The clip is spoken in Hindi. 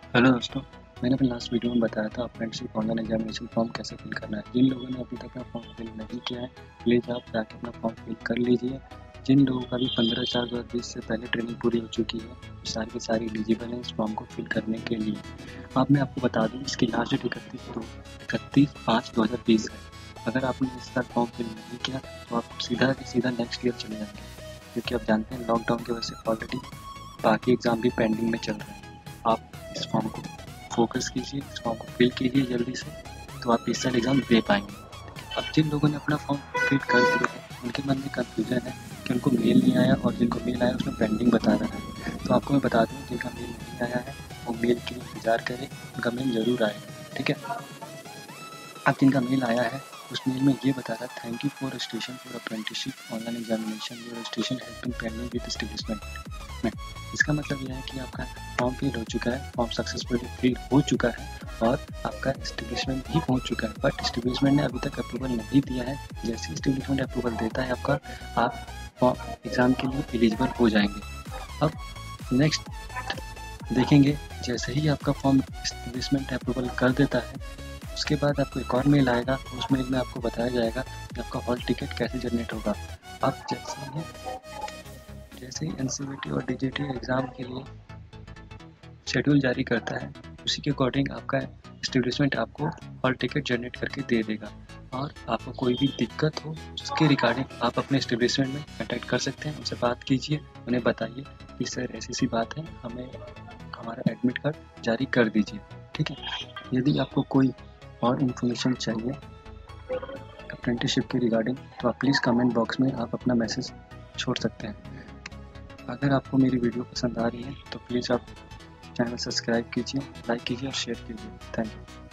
हेलो दोस्तों, मैंने अपने लास्ट वीडियो में बताया था अप्रेंटिसशिप ऑनलाइन एग्जामिनेशन फॉर्म कैसे फिल करना है। जिन लोगों ने अभी तक अपना फॉर्म फिल नहीं किया है, प्लीज़ आप जाके अपना फॉर्म फिल कर लीजिए। जिन लोगों का भी 15/4/2020 से पहले ट्रेनिंग पूरी हो चुकी है, वो सारी की सारी एलिजिबल हैं इस फॉर्म को फिल करने के लिए। अब मैं आपको बता दूँ, इसकी लास्ट डेट 31/5/2020 है। अगर आपने इस साल फॉर्म फिल नहीं किया तो आप सीधा के सीधा नेक्स्ट ईयर चले जाएंगे, क्योंकि आप जानते हैं लॉकडाउन की वजह से ऑलरेडी बाकी एग्ज़ाम भी पेंडिंग में चल रहे हैं। आप इस फॉर्म को फोकस कीजिए, इस फॉर्म को फिल कीजिए जल्दी से, तो आप इस साल एग्ज़ाम दे पाएंगे। अब जिन लोगों ने अपना फॉर्म फिल कर दिया है, उनके मन में कन्फ्यूजन है कि उनको मेल नहीं आया और जिनको मेल आया उसमें पेंडिंग बता रहा है। तो आपको मैं बता दूँ, जिनका मेल नहीं आया है वो मेल के लिए इंतज़ार करें, उनका मेल ज़रूर आएगा। ठीक है। अब जिनका मेल आया है उस मेल में ये बता रहा है, thank you for registration for apprenticeship online examination, your registration has been pending with establishment. इसका मतलब यह है कि आपका फॉर्म फिल हो चुका है, फॉर्म सक्सेसफुली फिल हो चुका है और आपका एस्टेब्लिशमेंट भी पहुंच चुका है, बट एस्टेब्लिशमेंट ने अभी तक अप्रूवल नहीं दिया है। जैसे एस्टेब्लिशमेंट अप्रूवल देता है आपका, आप फॉर्म एग्ज़ाम के लिए एलिजिबल हो जाएंगे। अब नेक्स्ट देखेंगे, जैसे ही आपका फॉर्म एस्टेब्लिशमेंट अप्रूवल कर देता है, उसके बाद आपको एक और मेल आएगा। उस मेल में आपको बताया जाएगा कि आपका हॉल टिकट कैसे जनरेट होगा। आप जैसे ही एनसीवीटी और डीजीटी एग्ज़ाम के लिए शेड्यूल जारी करता है, उसी के अकॉर्डिंग आपका एस्टेब्लिशमेंट आपको हॉल टिकट जनरेट करके दे देगा। और आपको कोई भी दिक्कत हो उसके रिगार्डिंग आप अपने एस्टेब्लिशमेंट में कॉन्टैक्ट कर सकते हैं, उनसे बात कीजिए, उन्हें बताइए कि सर ऐसी बात है, हमें हमारा एडमिट कार्ड जारी कर दीजिए। ठीक है। यदि आपको कोई और इन्फॉर्मेशन चाहिए अप्रेंटिसशिप के रिगार्डिंग, तो आप प्लीज़ कमेंट बॉक्स में आप अपना मैसेज छोड़ सकते हैं। अगर आपको मेरी वीडियो पसंद आ रही है तो प्लीज़ आप चैनल सब्सक्राइब कीजिए, लाइक कीजिए और शेयर कीजिए। Thank you.